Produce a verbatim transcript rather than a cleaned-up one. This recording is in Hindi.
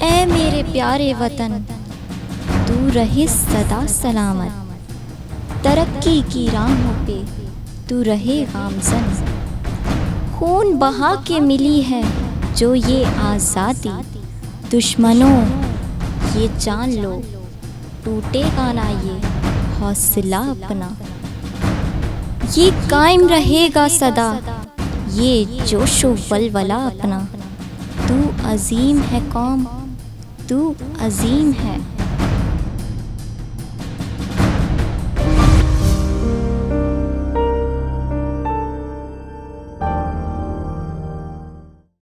ऐ मेरे प्यारे वतन, तू रहे सदा सलामत, तरक्की की राहों पे तू रहे गामज़न। खून बहा के मिली है जो ये आज़ादी, दुश्मनों ये जान लो टूटेगा ना ये हौसला अपना। ये कायम रहेगा सदा ये जोशो वलवला अपना। तू अजीम है कौम, तू अजीम है।